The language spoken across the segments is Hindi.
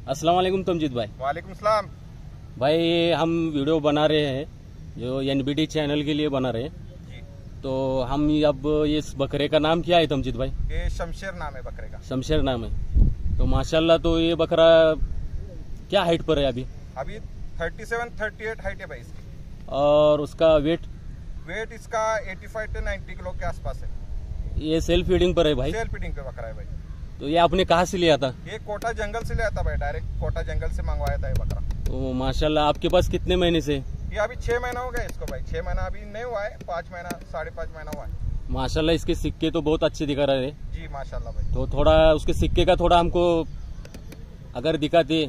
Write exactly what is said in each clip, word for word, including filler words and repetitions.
अस्सलाम वालेकुम तमजीद भाई। वालेकुम सलाम। भाई हम वीडियो बना रहे हैं जो एनबीटी चैनल के लिए बना रहे हैं, जी। तो हम अब इस बकरे का नाम क्या है तमजीद भाई? ये शमशेर नाम है बकरे का। शमशेर नाम है। तो माशाल्लाह, तो ये बकरा क्या हाइट पर है अभी? अभी सैंतीस अड़तीस हाइट है भाई इसकी। और उसका वेट? वेट इसका पचासी से नब्बे किलो के आसपास है। ये सेल्फ फीडिंग पर है भाई? सेल फीडिंग पे बकरा है भाई। तो ये आपने कहाँ से लिया था? ये कोटा जंगल से लिया था भाई, डायरेक्ट कोटा जंगल से मंगवाया था ये बकरा। तो माशाल्लाह, आपके पास कितने महीने से? ये अभी छह महीना हो गया इसको भाई। छह महीना अभी नहीं हुआ है, पाँच महीना साढ़े पाँच महीना हुआ है। माशाल्लाह, इसके सिक्के तो बहुत अच्छे दिखा रहे हैं। जी माशाल्लाह भाई। तो थोड़ा उसके सिक्के का थोड़ा हमको अगर दिखाते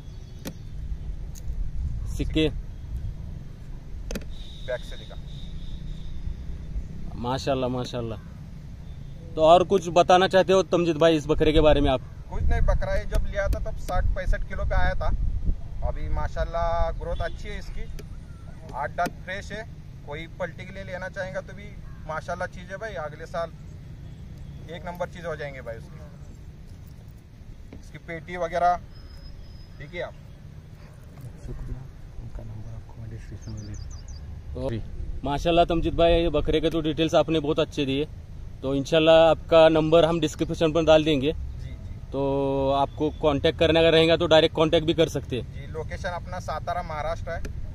सिक्के बैक से दिखा। माशाल्लाह माशाल्लाह। तो और कुछ बताना चाहते हो तमजीद भाई इस बकरे के बारे में आप? कुछ नहीं, बकरा ये जब लिया था तब साठ पैंसठ किलो पे आया था। अभी माशाल्लाह ग्रोथ अच्छी है इसकी, आठ दांत फ्रेश है। कोई पलटी के लिए लेना चाहेगा तो भी माशाल्लाह चीज़ है भाई। अगले साल एक नंबर चीज़ हो जाएंगे भाई उसकी। इसकी पेटी वगैरह देखिए आप। शुक्रिया, उनका नंबर आपको मैं डिस्क्रिप्शन में दे दूँ। तो माशाल्लाह तमजीद भाई, ये बकरे के तो डिटेल्स आपने बहुत अच्छे दिए, तो इंशाल्लाह आपका नंबर हम डिस्क्रिप्शन पर डाल देंगे। जी जी। तो आपको कांटेक्ट करने का रहेगा तो डायरेक्ट कांटेक्ट भी कर सकते हैं। जी लोकेशन अपना सातारा महाराष्ट्र है।